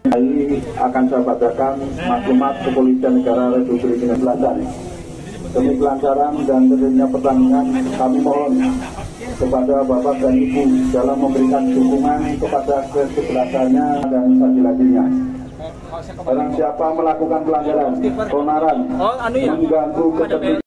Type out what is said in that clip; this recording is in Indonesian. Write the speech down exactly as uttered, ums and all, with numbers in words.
Ini akan saya bacakan maklumat Kepolisian Negara Republik Indonesia. Demi kelancaran dan terjadinya pertandingan, kami mohon kepada Bapak dan Ibu dalam memberikan dukungan kepada kesebelasannya dan lagi-laginya. Barang siapa melakukan pelanggaran, keonaran, mengganggu ketertiban